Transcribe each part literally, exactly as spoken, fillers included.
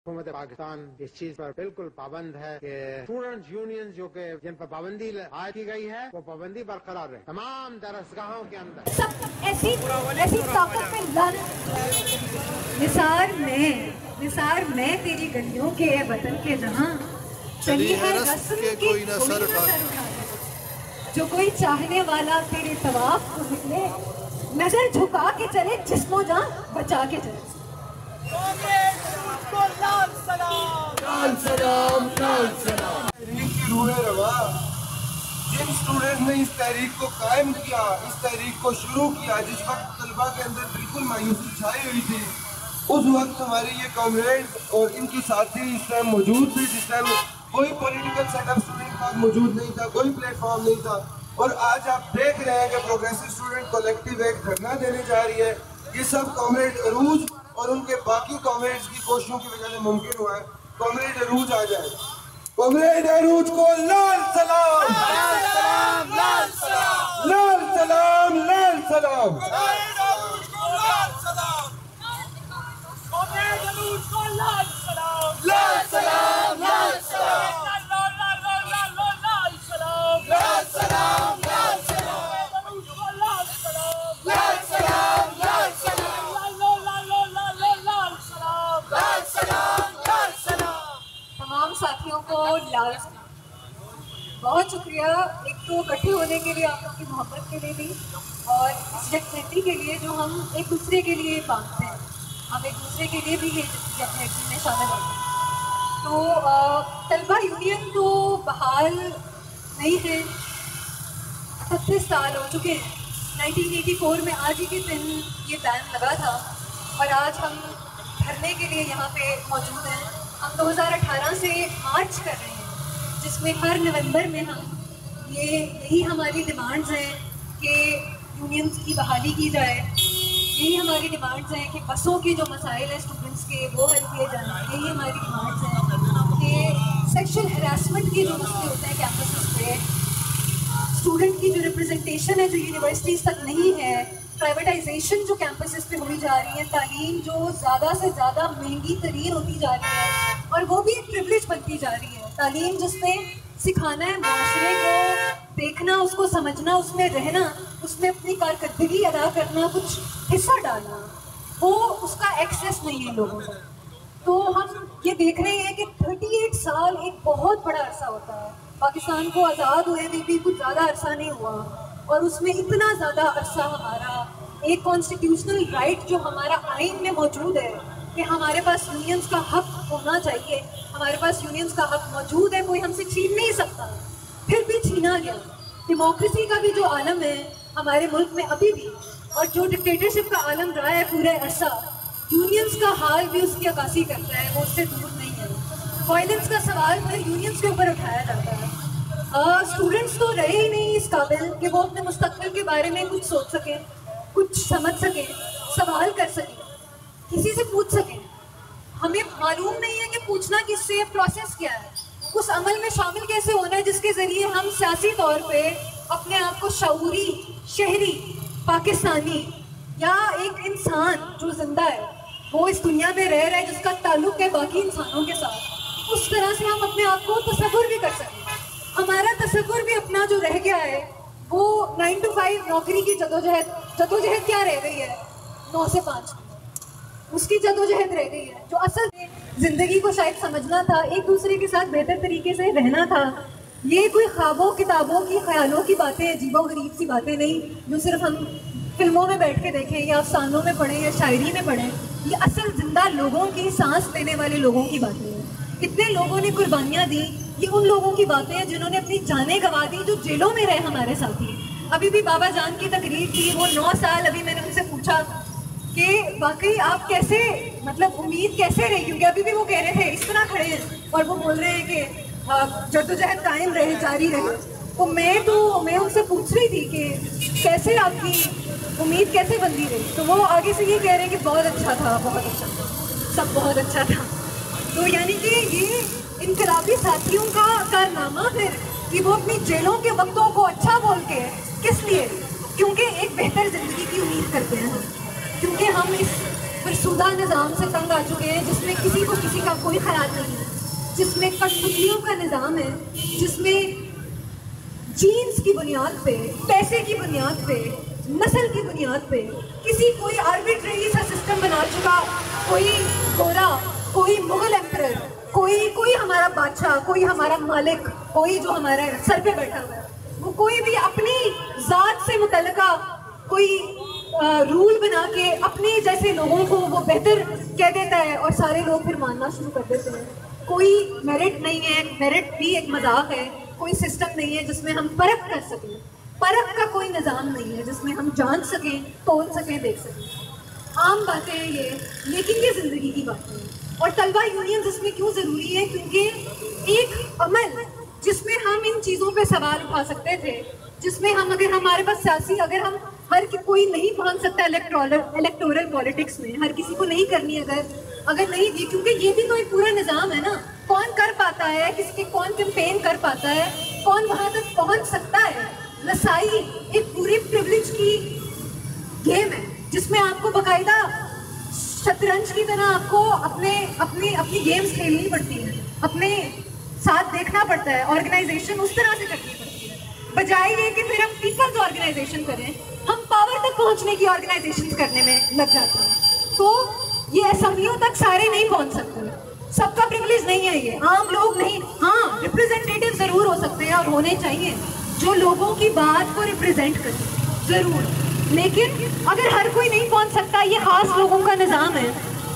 हुकूमत पाकिस्तान इस चीज पर बिल्कुल पाबंद है कि स्टूडेंट्स यूनियन जो के जिन पर पाबंदी आयद की गई है वो पाबंदी बरकरार रहे तमाम दरसगाहों के अंदर। सब ऐसी ऐसी ताकत में निसार में निसार में तेरी गलियों के वतन के जहां चली है रस्म की कोई न सर उठा, जो कोई चाहने वाला तेरे तवाफ को निकले नजर झुका के चले जिस्मो जान बचा के चले। लाल सलाम लाल सलाम लाल सलाम। तहरीक की रूह रवा, जिन स्टूडेंट ने इस तहरीक को कायम किया, इस तहरीक को शुरू किया, जिस वक्त तलबा के अंदर बिल्कुल मायूसी छाई हुई थी, उस वक्त हमारे ये कॉमरेड और इनके साथी इस टाइम मौजूद थे, जिस टाइम कोई पॉलिटिकल सेटअप स्टूडेंट का मौजूद नहीं था, कोई प्लेटफॉर्म नहीं था। और आज आप देख रहे हैं कि प्रोग्रेसिव स्टूडेंट कलेक्टिव एक धरना देने जा रही है। ये सब कॉमरेड अरूज और उनके बाकी कॉमरेड्स की कोशिशों की वजह से मुमकिन हुआ है। कॉमरेड अरूज आ जाए, कॉमरेड अरूज को लाल सलाम लाल सलाम लाल सलाम लाल सलाम लाल सलाम लाल सलाम कॉमरेड अरूज को लाल सलाम लाल सलाम लाल सलाम साथियों को लाल बहुत शुक्रिया। एक तो इकट्ठे होने के लिए, आप लोगों की मोहब्बत के लिए भी, और इस यकजहती के लिए जो हम एक दूसरे के लिए मांगते हैं, हम एक दूसरे के लिए भी ये यकजहती में शामिल होते हैं। तो तलबा यूनियन तो बहाल नहीं है, छत्तीस साल हो चुके हैं। नाइनटीन एटी फोर में आज ही के दिन ये बैन लगा था और आज हम धरने के लिए यहाँ पे मौजूद हैं। हम दो हज़ार अठारह से मार्च कर रहे हैं, जिसमें हर नवंबर में हम ये यही हमारी डिमांड्स हैं कि यूनियंस की बहाली की जाए, यही हमारी डिमांड्स हैं कि बसों के जो मसाइल हैं स्टूडेंट्स के वो हल किए जाएँ, यही हमारी डिमांड्स हैं कि सेक्शुअल हरासमेंट के जो मसले होते हैं कैंपस पे, स्टूडेंट की जो रिप्रेजेंटेशन है जो यूनिवर्सिटीज़ तक नहीं है, प्राइवेटाइजेशन जो कैंपसेस पे होनी जा रही है, तालीम जो ज़्यादा से ज़्यादा महंगी तरीन होती जा रही है और वो भी एक प्रिविलेज बनती जा रही है। तालीम जिसमें सिखाना है माशरे को देखना, उसको समझना, उसमें रहना, उसमें अपनी कारकर्दगी अदा करना, कुछ हिस्सा डालना, वो उसका एक्सेस नहीं है लोगों को। तो हम ये देख रहे हैं कि अड़तीस साल एक बहुत बड़ा अरसा होता है। पाकिस्तान को आज़ाद हुए भी, भी कुछ ज़्यादा अरसा नहीं हुआ और उसमें इतना ज़्यादा अरसा हमारा एक कॉन्स्टिट्यूशनल राइट जो हमारा आइन में मौजूद है कि हमारे पास यूनियंस का हक होना चाहिए, हमारे पास यूनियंस का हक मौजूद है, कोई हमसे छीन नहीं सकता, फिर भी छीना गया। डेमोक्रेसी का भी जो आलम है हमारे मुल्क में अभी भी, और जो डिक्टेटरशिप का आलम रहा है पूरे अरसा, यूनियंस का हाल भी उसकी अक्कासी करता है, वो उससे दूर नहीं है। वायलेंस का सवाल फिर यूनियंस के ऊपर उठाया जाता है। स्टूडेंट्स uh, तो रहे ही नहीं इस काबिल कि वो अपने मुस्तकबिल के बारे में कुछ सोच सकें, कुछ समझ सकें, सवाल कर सकें, किसी से पूछ सकें। हमें मालूम नहीं है कि पूछना किससे, प्रोसेस क्या है, उस अमल में शामिल कैसे होना है जिसके ज़रिए हम सियासी तौर पे अपने आप को शऊरी, शहरी, पाकिस्तानी या एक इंसान जो जिंदा है, वो इस दुनिया में रह रहा है, जिसका ताल्लुक़ है बाकी इंसानों के साथ, उस तरह से हम अपने आप को तसव्वुर भी कर सकें। हमारा तसव्वुर भी अपना जो रह गया है वो नाइन टू फाइव नौकरी की जदोजहद जदोजहद क्या रह गई है, नौ से पाँच उसकी जदोजहद रह गई है। जो असल ज़िंदगी को शायद समझना था, एक दूसरे के साथ बेहतर तरीके से रहना था, ये कोई ख्वाबों किताबों की ख्यालों की बातें, अजीबो गरीब सी बातें नहीं जो सिर्फ हम फिल्मों में बैठ के देखें या अफसानों में पढ़ें या शायरी में पढ़ें। ये असल जिंदा लोगों की, सांस लेने वाले लोगों की बातें हैं। कितने लोगों ने कुर्बानियाँ दी, ये उन लोगों की बातें हैं जिन्होंने अपनी जानें गंवा दी, जो जेलों में रहे हमारे साथी। अभी भी बाबा जान की तकरीर थी, वो नौ साल, अभी मैंने उनसे पूछा कि वाकई आप कैसे, मतलब उम्मीद कैसे रही, क्योंकि अभी भी वो कह रहे थे इस तरह खड़े हैं और वो बोल रहे हैं कि जद्दोजहद कायम रहे, जारी रहे। तो मैं तो मैं उनसे पूछ रही थी कि कैसे आपकी उम्मीद कैसे बंधी रही, तो वो आगे से ये कह रहे हैं कि बहुत अच्छा था, बहुत अच्छा था, सब बहुत अच्छा था। तो यानी कि ये इनकलाबी साथियों का कारनामा फिर कि वो अपनी जेलों के वक्तों को अच्छा बोल के, किस लिए, क्योंकि एक बेहतर ज़िंदगी की उम्मीद करते हैं, क्योंकि हम इस फरसुदा निज़ाम से तंग आ चुके हैं, जिसमें किसी को किसी का कोई ख्याल नहीं है, जिसमें कठपुतलियों का निज़ाम है, जिसमें जीन्स की बुनियाद पे, पैसे की बुनियाद पे, नस्ल की बुनियाद पे किसी कोई आर्बिट्रेरी सा सिस्टम बना चुका, कोई गोरा, कोई मुगल एम्परर, कोई कोई हमारा बादशाह, कोई हमारा मालिक, कोई जो हमारे सर पे बैठा हुआ है, वो कोई भी अपनी ज़ात से मुतल्लिका कोई आ, रूल बना के अपने जैसे लोगों को वो बेहतर कह देता है और सारे लोग फिर मानना शुरू कर देते हैं। कोई मेरिट नहीं है, मेरिट भी एक मजाक है, कोई सिस्टम नहीं है जिसमें हम परख कर सकें, परख का कोई निज़ाम नहीं है जिसमें हम जान सकें, तोल सकें, देख सकें। आम बातें हैं ये, लेकिन ये ज़िंदगी की बातें हैं। और तलबा यूनियन इसमें क्यों ज़रूरी है? क्योंकि एक अमल जिसमें हम इन चीज़ों पे सवाल उठा सकते थे, जिसमें हम अगर हमारे पास सियासी, अगर हम हर कोई नहीं पहुंच सकता इलेक्टोरल इलेक्टोरल पॉलिटिक्स में, हर किसी को नहीं करनी, अगर अगर नहीं दी, क्योंकि ये भी तो एक पूरा निज़ाम है ना, कौन कर पाता है, किसके कौन कैंपेन कर पाता है, कौन वहाँ तक पहुँच सकता है। रसाई एक पूरी प्रिविलेज की गेम है जिसमें आपको बाकायदा शतरंज की तरह आपको अपने अपनी अपनी गेम्स खेलनी पड़ती हैं, अपने साथ देखना पड़ता है, ऑर्गेनाइजेशन उस तरह से करनी पड़ती है, बजाय ये कि फिर हम पीपल्स ऑर्गेनाइजेशन करें, हम पावर तक पहुंचने की ऑर्गेनाइजेशन करने में लग जाते हैं। तो ये असेंबलियों तक सारे नहीं पहुंच सकते, सबका प्रिविलेज नहीं है ये, आम लोग नहीं। हाँ, रिप्रेजेंटेटिव जरूर हो सकते हैं और होने चाहिए जो लोगों की बात को रिप्रेजेंट करें, जरूर, लेकिन अगर हर कोई नहीं पहुंच सकता, ये खास लोगों का निज़ाम है,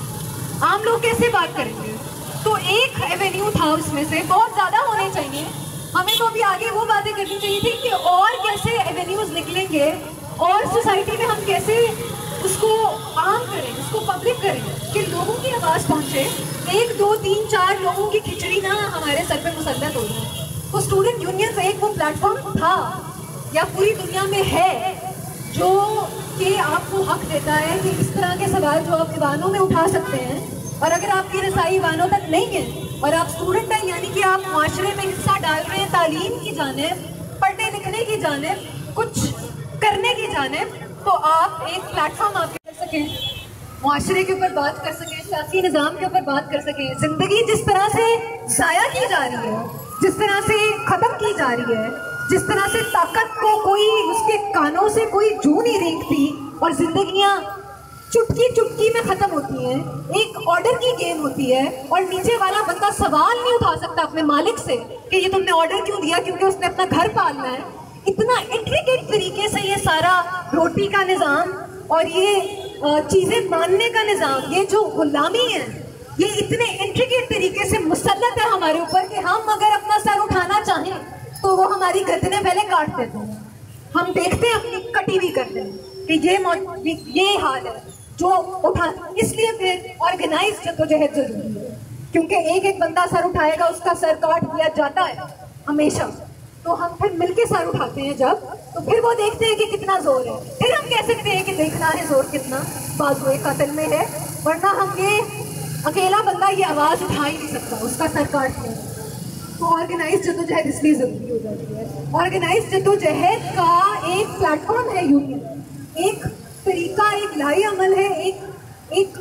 आम लोग कैसे बात करेंगे? तो एक एवेन्यू था उसमें से, बहुत ज़्यादा होने चाहिए, हमें तो अभी आगे वो बातें करनी चाहिए थी कि और कैसे एवेन्यूज निकलेंगे और सोसाइटी में हम कैसे उसको आम करें, उसको पब्लिक करें कि लोगों की आवाज़ पहुँचे। एक दो तीन चार लोगों की खिचड़ी ना हमारे सर पे मुसल्लत हो जाए। तो स्टूडेंट यूनियन एक वो प्लेटफॉर्म था या पूरी दुनिया में है जो कि आपको हक देता है कि इस तरह के सवाल जो आप दीवानों में उठा सकते हैं, और अगर आपकी रसाई वानों तक नहीं है और आप स्टूडेंट हैं, यानी कि आप माशरे में हिस्सा डाल रहे हैं, तालीम की जानिब, पढ़ने लिखने की जानिब, कुछ करने की जानिब, तो आप एक प्लेटफॉर्म आप कर सकें, माशरे के ऊपर बात कर सकें, सियासी निज़ाम के ऊपर बात कर सकें। ज़िंदगी जिस तरह से ज़ाया की जा रही है, जिस तरह से ख़त्म की जा रही है, जिस तरह से ताकत को कोई उसके कानों से कोई जू नहीं रेंगती और जिंदगियां चुटकी चुटकी में खत्म होती हैं, एक ऑर्डर की गेम होती है और नीचे वाला बंदा सवाल नहीं उठा सकता अपने मालिक से कि ये तुमने ऑर्डर क्यों दिया, क्योंकि उसने अपना घर पालना है। इतना इंट्रिकेट तरीके से ये सारा रोटी का निज़ाम और ये चीज़ें मानने का निज़ाम, ये जो गुलामी है, ये इतने इंट्रिकेट तरीके से मुसल्लत है हमारे ऊपर कि हम अगर अपना सर उठाना चाहें तो वो हमारी गर्दनें पहले काट देते हैं। हम देखते हैं, अपनी कटी भी करते हैं कि ये ये हाल है जो उठा। इसलिए फिर ऑर्गेनाइज जद्दोजहद जरूरी है, क्योंकि एक एक बंदा सर उठाएगा, उसका सर काट दिया जाता है हमेशा। तो हम फिर मिलके सर उठाते हैं जब, तो फिर वो देखते हैं कि कितना जोर है, फिर हम कह सकते हैं कि देखना है जोर कितना बाजुए कत्ल में है, वरना हम ये अकेला बंदा ये आवाज़ उठा ही नहीं सकता, उसका सर काट दें। तो ऑर्गेनाइज जद्दोजहद इसलिए ज़रूरी हो जाती है। ऑर्गेनाइज जद्दोजहद का एक प्लेटफॉर्म है यूनियन, एक तरीका, एक लाई अमल है, एक एक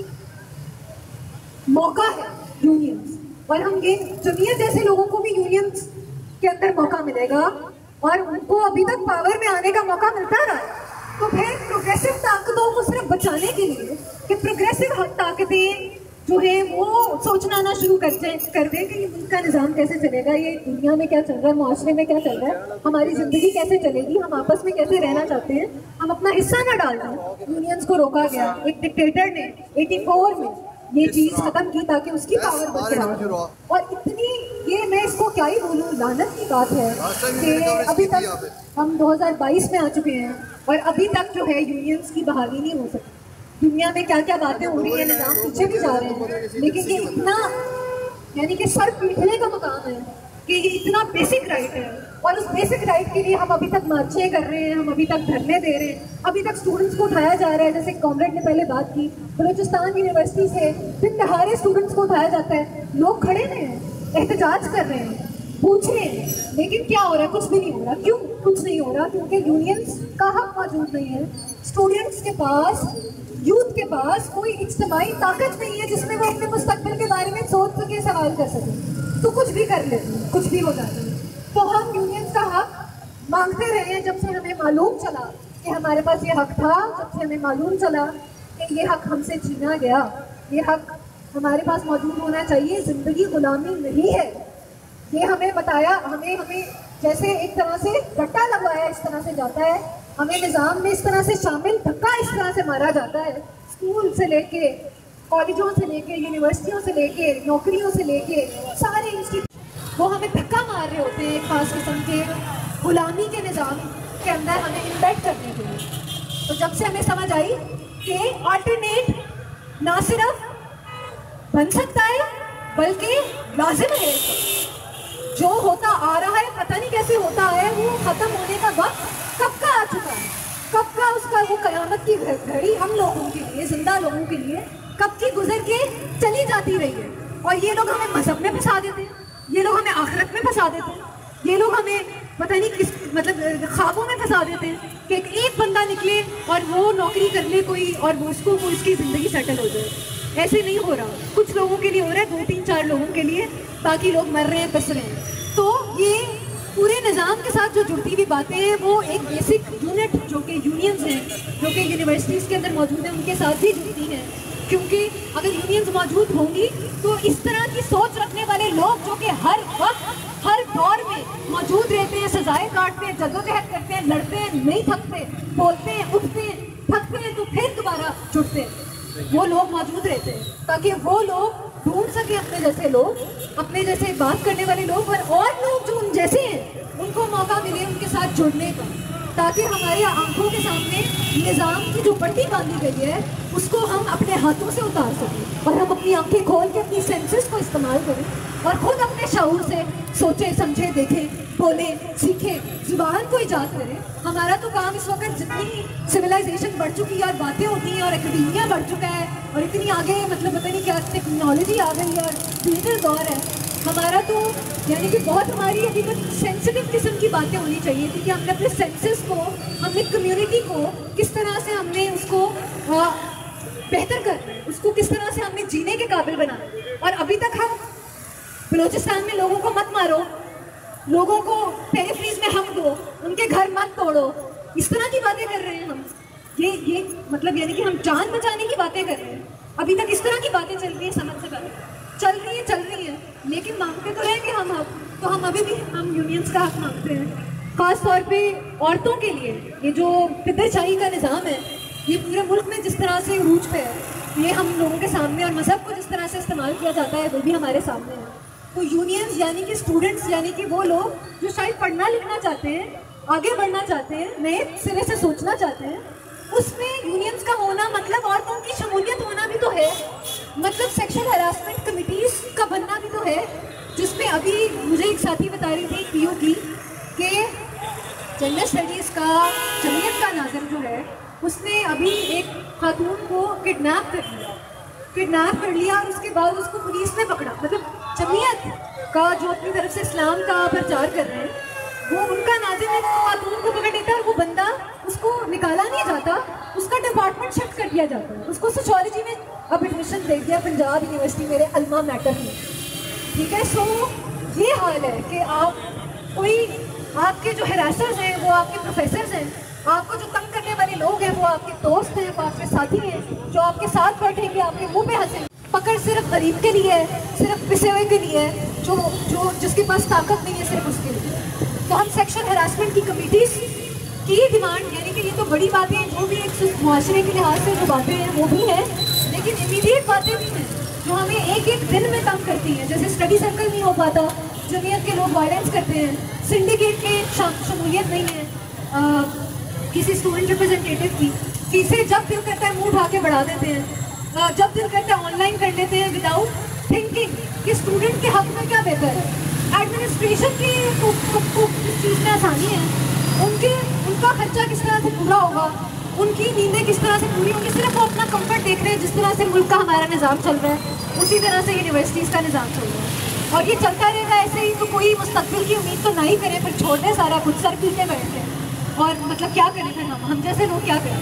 मौका है यूनियंस। और हम ये जमीयत जैसे लोगों को भी यूनियंस के अंदर मौका मिलेगा और उनको अभी तक पावर में आने का मौका मिलता रहा है। तो फिर प्रोग्रेसिव ताकतों को सिर्फ बचाने के लिए कि प्रोग्रेसिव ताकतें जो है वो सोचना ना शुरू कर कर दें कि ये मुल्क का निज़ाम कैसे चलेगा, ये दुनिया में क्या चल रहा है, मुआशरे में क्या चल रहा है, हमारी ज़िंदगी कैसे चलेगी, हम आपस में कैसे रहना चाहते हैं, हम अपना हिस्सा ना डाल दें। यूनियंस को रोका गया, एक डिक्टेटर ने चौरासी में ये चीज़ ख़त्म की ताकि उसकी पावर बरकरार हो। और इतनी ये मैं इसको क्या ही बोलूँ, लानत की बात है कि अभी तक हम दो हज़ार बाईस में आ चुके हैं और अभी तक जो है यूनियंस की बहाली नहीं हो सकती। दुनिया में क्या क्या बातें हो रही है, निज़ाम पीछे भी जा रहे हैं, लेकिन ये इतना यानी कि सर पीटने का मकाम है कि ये इतना बेसिक राइट है और उस बेसिक राइट के लिए हम अभी तक मार्चें कर रहे हैं, हम अभी तक धरने दे रहे हैं, अभी तक स्टूडेंट्स को उठाया जा रहा है। जैसे कॉमरेड ने पहले बात की, बलूचिस्तान यूनिवर्सिटी से दिन दहाड़े स्टूडेंट्स को उठाया जाता है, लोग खड़े हैं, एहतजाज कर रहे हैं, पूछ रहे हैं, लेकिन क्या हो रहा है? कुछ भी नहीं हो रहा। क्यों कुछ नहीं हो रहा? क्योंकि यूनियंस का हक मौजूद नहीं है। स्टूडेंट्स के पास यूथ के पास कोई इज्तिमाई ताकत नहीं है जिसमें वो अपने मुस्तकबिल के बारे में सोच सके, सवाल कर सके, तो कुछ भी कर लेते हैं, कुछ भी हो जाता है। तो हम यूनियंस का हक मांगते रहे हैं जब से हमें मालूम चला कि हमारे पास ये हक था, जब से हमें मालूम चला कि ये हक हमसे छीना गया, ये हक हमारे पास मौजूद होना चाहिए। जिंदगी गुलामी नहीं है, ये हमें बताया, हमें हमें जैसे एक तरह से रट्टा लगवाया इस तरह से जाता है, हमें निज़ाम में इस तरह से शामिल, धक्का इस तरह से मारा जाता है, स्कूल से लेके कॉलेजों से लेके यूनिवर्सिटियों से लेके नौकरियों से लेके सारे इंस्टीट्यूट वो हमें धक्का मार रहे होते हैं एक खास किस्म के गुलामी के निज़ाम के अंदर हमें इम्बेड करने के लिए। तो जब से हमें समझ आई कि अल्टरनेट ना सिर्फ बन सकता है बल्कि लाजिम है, जो होता आ रहा है पता नहीं कैसे होता है, वो खत्म होने का वक्त कब का आ चुका है, कब का उसका वो कयामत की घड़ी हम लोगों के लिए, जिंदा लोगों के लिए कब की गुजर के चली जाती रही है। और ये लोग हमें मजहब में फंसा देते हैं, ये लोग हमें आखिरत में फंसा देते हैं, ये लोग हमें पता नहीं किस मतलब ख्वाबों में फंसा देते हैं कि एक बंदा निकले और वो नौकरी कर ले कोई और वो उसको वो उसकी ज़िंदगी सेटल हो जाए। ऐसे नहीं हो रहा, कुछ लोगों के लिए हो रहा है, दो तीन चार लोगों के लिए, बाकी लोग मर रहे हैं, पिस रहे हैं। तो ये पूरे निज़ाम के साथ जो जुड़ती हुई बातें हैं वो एक बेसिक यूनिट जो कि यूनियंस हैं, जो कि यूनिवर्सिटीज़ के अंदर मौजूद हैं, उनके साथ भी जुड़ती हैं। क्योंकि अगर यूनियंस मौजूद होंगी तो इस तरह की सोच रखने वाले लोग जो कि हर वक्त हर दौर में मौजूद रहते हैं, सजाएं काटते हैं, जद्दोजहद करते हैं, लड़ते हैं, नहीं थकते, बोलते हैं, उठते हैं, थकते हैं तो फिर दोबारा जुटते हैं, वो लोग मौजूद रहते हैं ताकि वो लोग ढूंढ सके अपने जैसे लोग, अपने जैसे बात करने वाले लोग, और और लोग जो उन जैसे हैं उनको मौका मिले उनके साथ जुड़ने का, ताकि हमारे आंखों के सामने निज़ाम की जो पट्टी बांधी गई है उसको हम अपने हाथों से उतार सकें और हम अपनी आंखें खोल के अपनी सेंसेस को इस्तेमाल करें और ख़ुद अपने शऊर से सोचें, समझें, देखें, बोलें, सीखें, ज़ुबान को ईजाद करें। हमारा तो काम इस वक्त जितनी सिविलाइजेशन बढ़ चुकी है और बातें होती हैं और एकेडमिया बढ़ चुका है और इतनी आगे मतलब पता नहीं क्या टेक्नोलॉजी आ गई है और डिजिटल दौर है, हमारा तो यानी कि बहुत हमारी अभी तक सेंसिटिव किस्म की बातें होनी चाहिए थी कि हमने अपने सेंसेस को, हमने कम्युनिटी को किस तरह से हमने उसको आ, बेहतर करना है, उसको किस तरह से हमने जीने के काबिल बनाना है। और अभी तक हम बलूचिस्तान में लोगों को मत मारो, लोगों को पेरिफेरीज में हक दो, उनके घर मत तोड़ो, इस तरह की बातें कर रहे हैं हम। ये ये मतलब यानी कि हम जान बचाने की बातें कर रहे हैं। अभी तक इस तरह की बातें चल रही है, समझ से बातें चल रही है चल रही है लेकिन मांगते तो हैं कि हम हक, तो हम अभी भी हम यूनियंस का हक मांगते हैं। ख़ास तौर पे औरतों के लिए ये जो फिदरशाही का निज़ाम है ये पूरे मुल्क में जिस तरह से उरूज पे है, ये हम लोगों के सामने, और मज़हब को जिस तरह से इस्तेमाल किया जाता है वो भी हमारे सामने है। तो यूनियंस यानी कि स्टूडेंट्स यानी कि वो लोग जो शायद पढ़ना लिखना चाहते हैं, आगे बढ़ना चाहते हैं, नए सिरे से सोचना चाहते हैं, उसमें यूनियंस का होना मतलब औरतों की शमूलियत होना भी तो है, मतलब सेक्शुअल हरासमेंट कमिटीज़ का बनना भी तो है, जिसमें अभी मुझे एक साथी बता रही थी पीयू की कि जेंडर स्टडीज़ का जमीयत का नाज़िर जो है उसने अभी एक खातून को किडनैप कर लिया किडनैप कर लिया और उसके बाद उसको पुलिस ने पकड़ा। मतलब जमीयत का जो अपनी तरफ से इस्लाम का प्रचार कर रहे हैं वो उनका नाज़िर है, खातून को पकड़ लेता है और वो बंदा उसको निकाला नहीं जाता, उसका डिपार्टमेंट शिफ्ट कर दिया जाता है, उसको सोशियोलॉजी में अब एडमिशन दे दिया पंजाब यूनिवर्सिटी मेरे अल्मा मैटर में। ठीक है, सो ये हाल है कि आप कोई आपके जो हरासर्स हैं वो आपके प्रोफेसर्स हैं, आपको जो तंग करने वाले लोग हैं वो आपके दोस्त हैं, वो आपके साथी हैं, जो आपके साथ बैठेंगे, आपके मुंह पे हंसेंगे। पकड़ सिर्फ गरीब के लिए है, सिर्फ पिसे हुए के लिए है, जो जो जिसके पास ताकत नहीं है सिर्फ उसके लिए। तो हम सेक्शुअल हरासमेंट की कमिटीज़ की डिमांड, यानी कि ये तो बड़ी बातें हैं जो भी एक मुआशरे के लिहाज से जो बातें हैं वो भी हैं, लेकिन इमीडिएट बातें भी हैं जो हमें एक एक दिन में तंग करती हैं। जैसे स्टडी सर्कल नहीं हो पाता, जमीयत के लोग वायलेंस करते हैं, सिंडिकेट के शमूलियत नहीं है, आ, किसी स्टूडेंट रिप्रेजेंटेटिव की फीसें जब दिल करता है मुँह उठा के बढ़ा देते हैं, आ, जब दिल करता है ऑनलाइन कर लेते हैं विदाउट थिंकिंग कि स्टूडेंट के हक में क्या बेहतर है। एडमिनिस्ट्रेशन की को, को, को इस चीज़ में आसानी है, उनके उनका खर्चा किस तरह से पूरा होगा, उनकी नींदें किस तरह से पूरी होंगी, सिर्फ वो अपना कंफर्ट देख रहे हैं। जिस तरह से मुल्क का हमारा निज़ाम चल रहा है उसी तरह से यूनिवर्सिटीज़ का निज़ाम चल रहा है और ये चलता रहेगा ऐसे ही। तो कोई मुस्तकबिल की उम्मीद तो नहीं करें, फिर छोड़ दें सारा कुछ, सर पीटे बैठ के, और मतलब क्या करें फिर हम हम जैसे लोग क्या करें।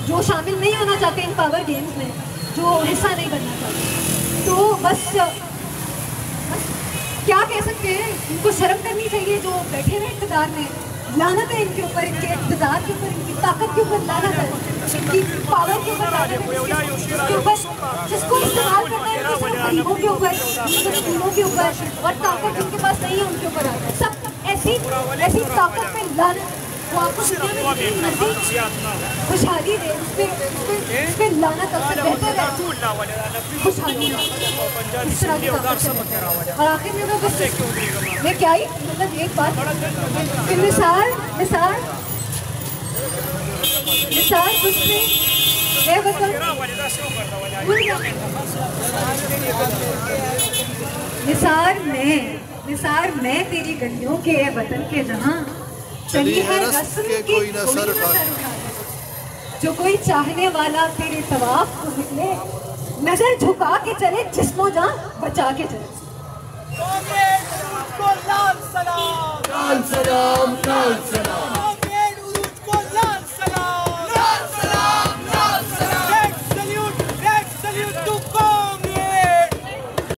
जो शामिल नहीं होना चाहते इन पावर गेम्स में, जो हिस्सा नहीं बनना चाहते, तो बस, बस क्या कह सकते हैं, इनको शर्म करनी चाहिए जो बैठे हुए इक़्तिदार में। लानत है इनके ऊपर, इनके इक़्तिदार के ऊपर, इनकी ताकत के ऊपर लानत है, इनकी पावर के ऊपर लानत है, जिसके ऊपर जिसको इस्तेमाल करना है इनके सिर्फ गरीबों के ऊपर, मजदूरों के ऊपर, और ताकत जिनके पास नहीं है उनके ऊपर आता है। सब ऐसी ऐसी ताकत पे लानत, वो आपको दुनिया में मर्जी खुशहाली दे, उस पर उस पर लानत सबसे बेहतर है खुशहाली, इस तरह की ताकत से। और आखिर में मैं बस मैं क्या ही मतलब एक बात कि मिसाल मिसाल मिसाल कुछ नहीं, मैं बता मिसाल मैं मिसाल मैं तेरी गलियों के वतन के जहां चली है रस्म के कोई न सर उठा, जो कोई चाहने वाला तेरे तवाफ को निकले, नजर झुका के चले, जिस्मो जान बचा के चले। लाल सलाम, लाल सलाम, लाल सलाम।